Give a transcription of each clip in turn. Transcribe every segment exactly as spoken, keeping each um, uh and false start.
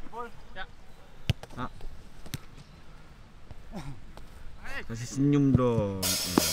Ya. Ah. Kasih senyum dong.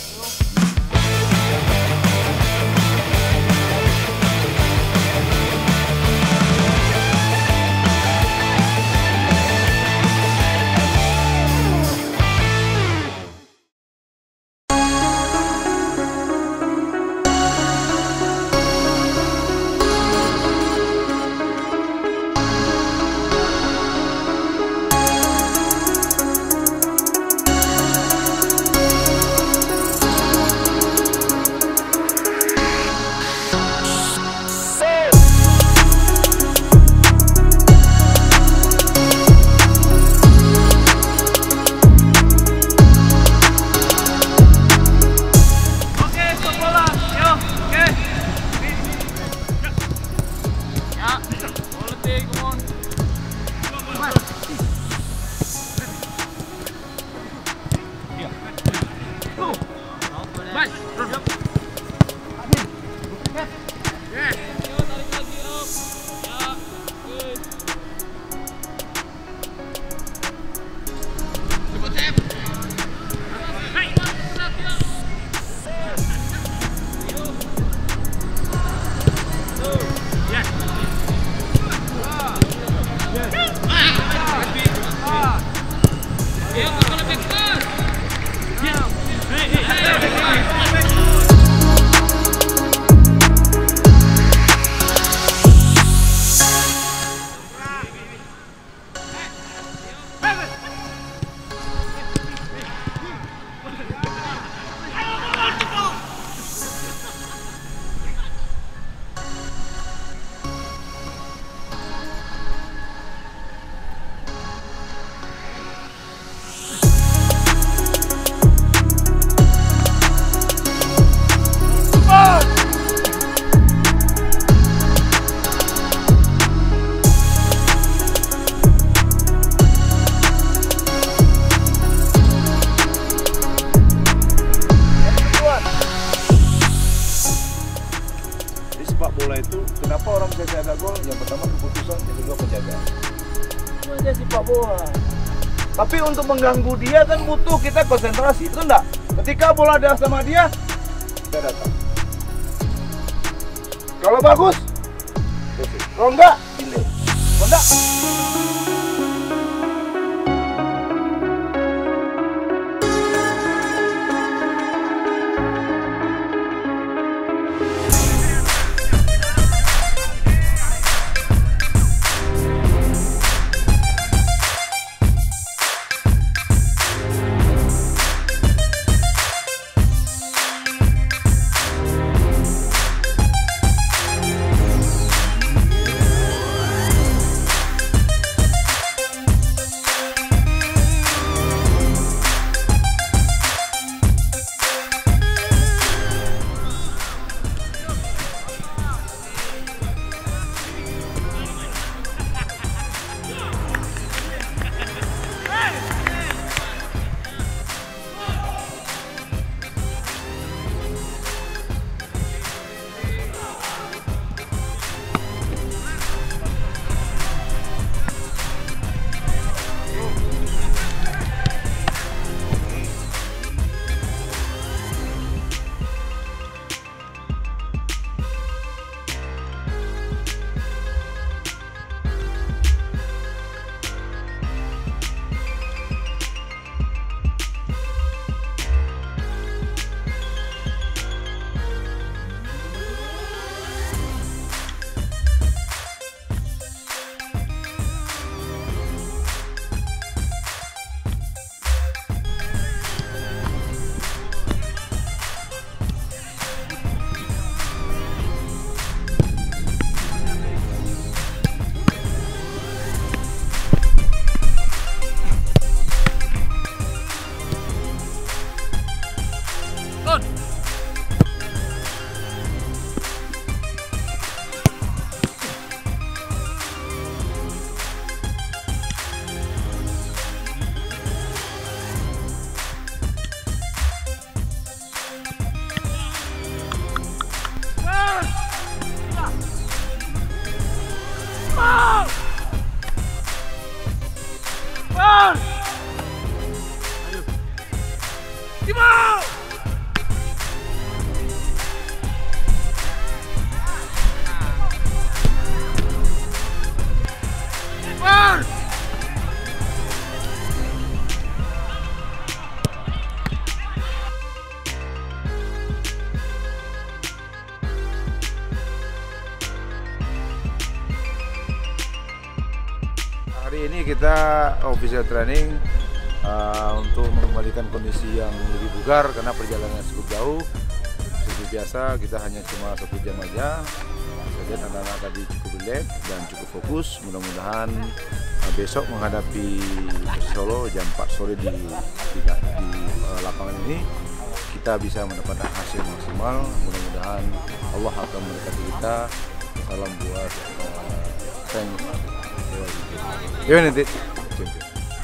Sepak bola itu kenapa orang bisa jaga gol? Yang pertama keputusan, yang kedua penjagaan. Itu aja sepak bola. Tapi untuk mengganggu dia kan butuh kita konsentrasi, itu enggak? Ketika bola ada sama dia, kita datang. Kalau bagus, kalau enggak, delay. Kalau enggak, Hari ini kita official training uh, untuk mengembalikan kondisi yang lebih bugar karena perjalanan cukup jauh. Seperti biasa kita hanya cuma satu jam aja. Jadi anak-anak tadi cukup relax dan cukup fokus. Mudah-mudahan uh, besok menghadapi Solo jam empat sore di, di, di uh, lapangan ini kita bisa mendapatkan hasil maksimal. Mudah-mudahan Allah akan memberkati kita. Salam buat uh, thanks. United champion.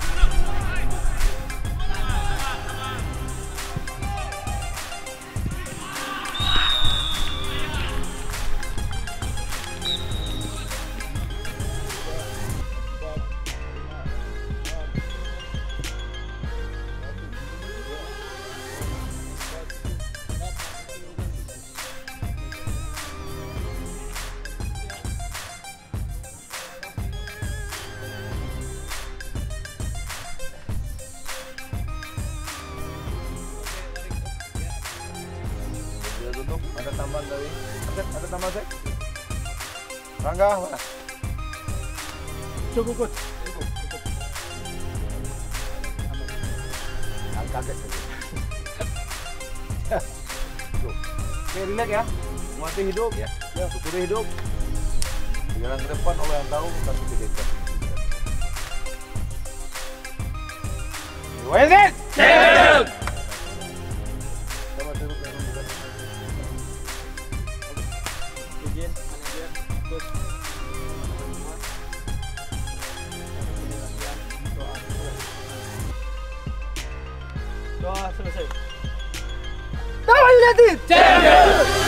Duduk, ada tambahan dari Asep, ada tambahan Asep? Rangga, mana? Cukup, cukup, cukup, cukup. Kaget. Oke, relax ya. Mati hidup ya. Ya, syukuri hidup. Jalan ke depan Allah yang tahu, kasih kejadian. United champion. Sama duduk yang bukan. Izin, manajer, coach. Doa selesai. Tahu United champion.